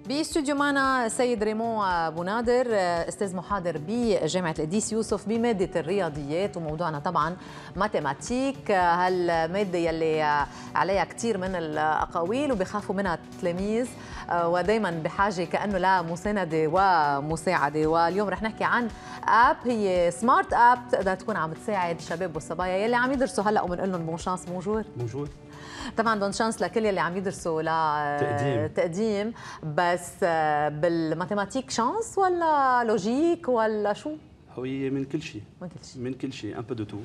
باستوديو معنا السيد ريمون ابو نادر، استاذ محاضر بجامعه القديس يوسف بماده الرياضيات، وموضوعنا طبعا ماتيماتيك، هالماده يلي عليها كثير من الاقاويل وبيخافوا منها التلاميذ ودائما بحاجه كانه لمسانده ومساعده. واليوم رح نحكي عن اب، هي سمارت اب تقدر تكون عم تساعد الشباب والصبايا يلي عم يدرسوا هلا، وبنقول لهم بون شانس. موجود طبعا بون شانس لكل يلي عم يدرسوا تقديم، بس بالماتيماتيك شانس ولا لوجيك ولا شو؟ هي من كل شيء، من كل شيء، ان بو دو تو.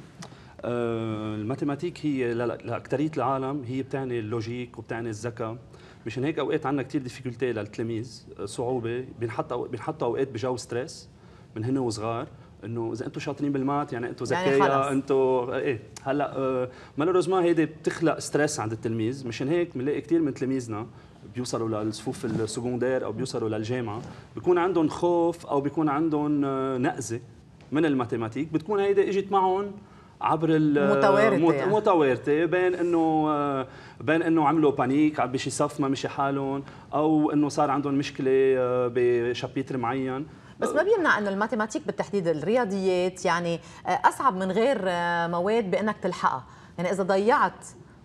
الماتيماتيك هي لاكثريه العالم هي بتعني اللوجيك وبتعني الذكاء، مشان هيك اوقات عندنا كثير ديفيكولتي للتلاميذ، صعوبه، بنحطوا اوقات بجو ستريس من هن وصغار، انه اذا انتم شاطرين بالمات يعني انتم ذكيه، يعني انتم ايه. هلا مالوريزمون هيدي بتخلق ستريس عند التلميذ، مشان هيك بنلاقي كثير من تلاميذنا بيوصلوا للصفوف السكوندير او بيوصلوا للجامعه بيكون عندهم خوف او بيكون عندهم نقزه من الماتيماتيك، بتكون هيدي اجت معهم عبر متوارثه بين انه عملوا بانيك بشي صف ما مشي حالهم، او انه صار عندهم مشكله بشابيتر معين. بس ما بيمنع انه الماتيماتيك بالتحديد الرياضيات يعني اصعب من غير مواد بانك تلحقها، يعني اذا ضيعت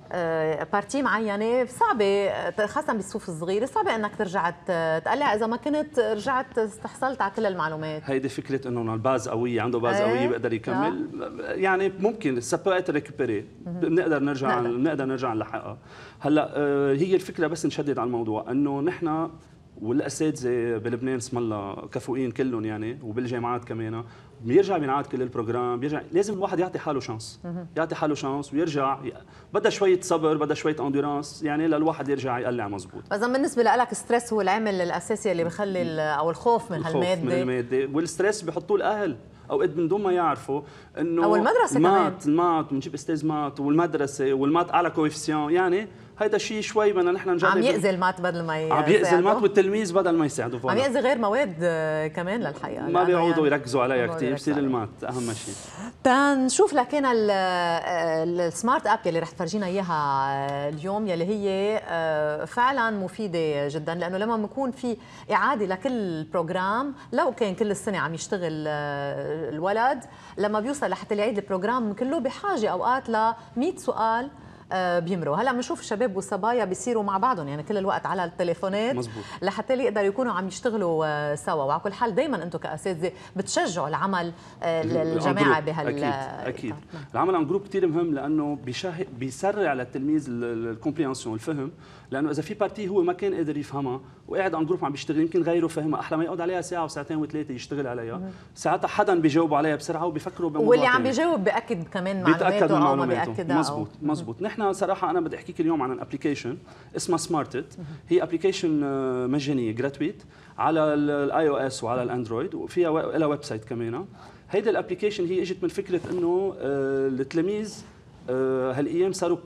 بارتي معينه صعبه، خاصه بالصفوف الصغيره صعبه انك ترجع تقلع اذا ما كنت رجعت استحصلت على كل المعلومات. هيدي فكره انه الباز قويه، عنده باز قويه بيقدر يكمل، يعني ممكن سابوات ريكوبيري، بنقدر نرجع نلحقها. هلا هي الفكره، بس نشدد على الموضوع انه نحن والاساتذه بلبنان اسم الله كفؤين كلهم يعني، وبالجامعات كمان بيرجع بينعاد كل البروجرام، بيرجع لازم الواحد يعطي حاله شانس، يعطي حاله شانس ويرجع، بدها شويه صبر، بدها شويه اندورانس يعني للواحد يرجع يقلع مزبوط. اذا بالنسبه لك ستريس هو العامل الاساسي اللي بخلي او الخوف من هالماده، والستريس بحطوه الاهل اوقات من دون ما يعرفوا انه او المدرسه المات بنجيب استاذ مات، والمدرسه والمات اعلى كويفيسيون، يعني هيدا شيء شوي بدنا نحن نجرب. عم يأذي المات بدل ما يساعده، عم يأذي المات والتلميذ بدل ما يساعده، عم يأذي غير مواد كمان للحقيقه، ما بيعودوا يركزوا عليها كثير، بصير المات اهم شيء. تنشوف لكن السمارت اب يلي رح تفرجينا اياها اليوم، يلي هي فعلا مفيده جدا، لانه لما بكون في اعاده لكل بروجرام، لو كان كل السنه عم يشتغل الولد، لما بيوصل لحتى يعيد البروجرام كله بحاجه اوقات ل 100 سؤال بيمروا. هلا بنشوف الشباب والصبايا بيصيروا مع بعضهم يعني كل الوقت على التليفونات، مزبوط، لحتى يقدروا يكونوا عم يشتغلوا سوا. وعلى كل حال دائما انتم كاساتذه بتشجعوا العمل الجماعه اكيد العمل عن جروب كثير مهم، لانه بيسرع للتلميذ الكومبريهنسيون، الفهم، لانه اذا في بارتي هو ما كان قادر يفهمها وقاعد عن جروب عم بيشتغل، يمكن غيره فهمها، احلى ما يقعد عليها ساعه وساعتين وثلاثه يشتغل عليها، ساعتها حدا بيجاوب عليها بسرعه وبيفكروا بموضوع، واللي عم بيجاوب بياكد كمان معلوماته او ما بياكدها. مزبوط. نحن صراحه انا بدي احكيك اليوم عن الابلكيشن اسمها سمارتت، هي ابلكيشن مجانيه جراتويت على الاي او اس وعلى الاندرويد، وفيها لها ويب سايت كمان. هيدي الابلكيشن هي اجت من فكره انه التلاميذ هالايام صاروا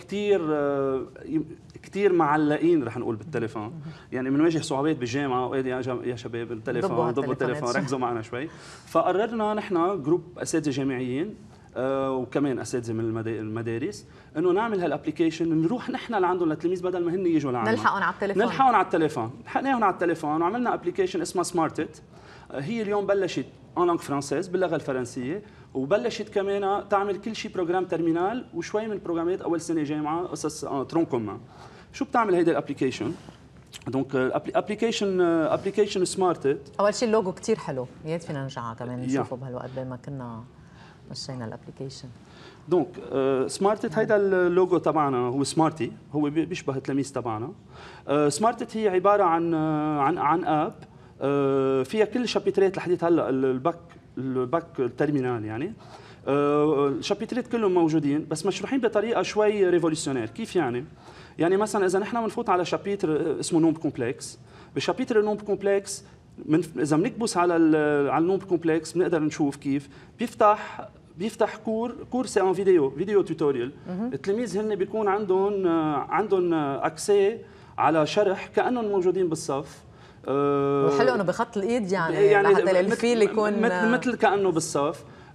كثير معلقين رح نقول بالتليفون، يعني بنواجه صعوبات بالجامعه، وقال يا شباب التليفون ضبوا التليفون، ركزوا معنا شوي. فقررنا نحن جروب اساتذه جامعيين وكمان اساتذه من المدارس انه نعمل هالابلكيشن، نروح نحن لعندهم للتلاميذ بدل ما هن يجوا لعنا، نلحقهم على التليفون، لحقناهم على التليفون، وعملنا ابلكيشن اسمها سمارتت. هي اليوم بلشت ان لانغ فرانسيز باللغه الفرنسيه، وبلشت كمان تعمل كل شيء بروجرام ترمينال وشوي من بروجرامات اول سنه جامعه، قصص ترون كومان. شو بتعمل هيدي الابلكيشن؟ دونك ابلكيشن سمارتت، اول شيء اللوجو كثير حلو، يا فينا نرجع كمان نشوفه بهالوقت بين ما كنا مشينا الابلكيشن. دونك سمارتت هيدا اللوجو تبعنا هو سمارتي، هو بيشبه التلاميذ تبعنا. سمارتت هي عباره عن اب فيها كل شابيترات لحديت هلا الباك الترمينال، يعني الشابيترات كلهم موجودين بس مشروحين بطريقه شوي ريفوليوشنير. كيف يعني؟ يعني مثلا اذا نحن بنفوت على شابيتر اسمه نومب كومبلكس، بشابيتر النومب كومبلكس اذا بنكبس على النومب كومبلكس بنقدر نشوف كيف بيفتح كور سي ان فيديو توتوريال. التلاميذ هن بيكون عندهم اكسي على شرح كانهم موجودين بالصف، وحلو انه بخط الايد يعني لحتى الفيل يكون مثل كانه بالصف.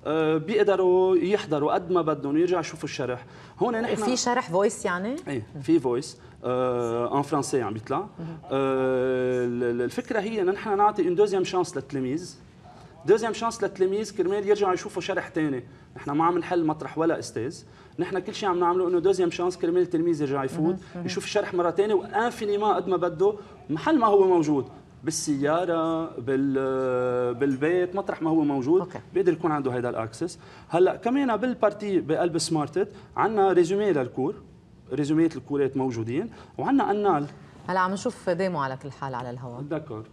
بيقدروا يحضروا قد ما بدهم ويرجعوا يشوفوا الشرح. هون نحن في شرح فويس يعني؟ ايه في فويس ان فرنسي عم بيطلع. الفكره هي ان نحن نعطي ان دوزيام شانس للتلاميذ، دوزيام شانس للتلاميذ كرمال يرجعوا يشوفوا شرح ثاني. نحن ما عم نحل مطرح ولا استاذ، نحن كل شيء عم نعمله انه دوزيام شانس كرمال التلميذ يرجع يفوت يشوف الشرح مره ثانيه وانفينيما قد ما بده، محل ما هو موجود، بالسياره بالبيت، مطرح ما هو موجود بيقدر يكون عنده هذا الاكسس. هلا كمان بالبارتي بقلب سمارتد عندنا ريزومي للكور، ريزوميات الكورات موجودين، وعندنا انال. هلا عم نشوف ديمو على كل حال على الهواء. دكور.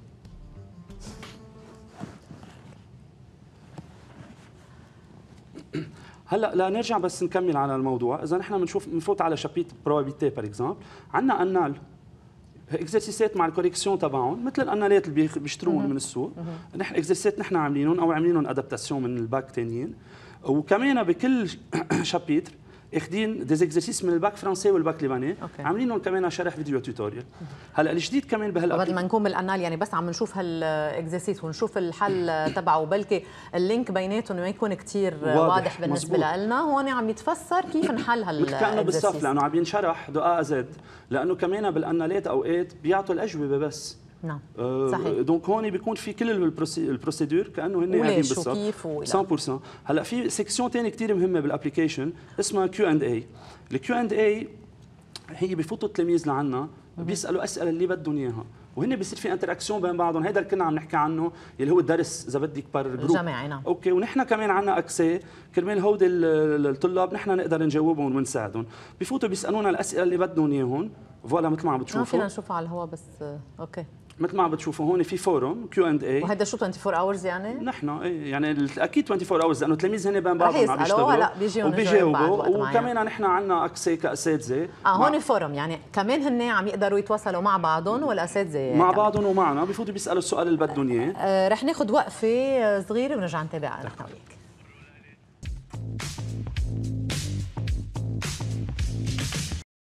هلا لا نرجع بس نكمل على الموضوع. اذا نحن بنفوت على شابيت بروبابيليتي بار اكزومبل، عندنا انال اكزرسيسات مع الكوريكسيون تبعهم مثل الانالات اللي بيشتروهم من السوق. نحن اكزرسيسات نحن عاملينهم او عاملينهم ادابتاسيون من الباك تانيين. وكمان بكل شابيتر اخذين دي اكزرسيس من الباك فرنسي والباك لبناني، عاملينهم كمان شرح فيديو توتوريال. هلا الجديد كمان بدل ما نكون بالانال يعني بس عم نشوف هالاكزرسيس ونشوف الحل تبعه، وبلكي اللينك بيناتهم ما يكون كثير واضح بالنسبه لنا، هون عم يتفسر كيف نحل كانه بالصف لانه عم ينشرح دقائق زد، لانه كمان بالانالات اوقات بيعطوا الاجوبه بس. نعم صحيح. دونك هون بيكون في كل البروسيدور كانه هن قاعدين بالصف 100%. هلا في سيكسيون ثانيه كثير مهمه بالابلكيشن اسمها كيو اند اي. الكيو اند اي هي بفوتوا التلاميذ لعنا بيسالوا اسئله اللي بدهم اياها، وهن بيصير في انتراكسيون بين بعضهم. هيدا اللي كنا عم نحكي عنه اللي هو الدرس اذا بدك بار جروب جماعي. نعم اوكي. ونحن كمان عندنا اكسي كرمال هودي الطلاب نحن نقدر نجاوبهم ونساعدهم. بفوتوا بيسالونا الاسئله اللي بدهم اياهم، فوالا مثل ما عم بتشوفوا. فينا نشوفها على الهواء بس اوكي. مثل ما عم بتشوفوا هون في فورم كيو اند اي. وهذا شو 24 اورز يعني؟ نحن يعني اكيد 24 اورز لانه التلاميذ هن بين بعضهم عم بيشتغلوا لا وبيجاوبوا. وكمان نحن عندنا اكسي كاساتذه هون فورم يعني كمان هن عم يقدروا يتواصلوا مع بعضهم والاساتذه مع بعضهم ومعنا بيفوتوا بيسالوا السؤال اللي بدهم اياه. رح ناخذ وقفه صغيره ونرجع نتابع نحن وياك.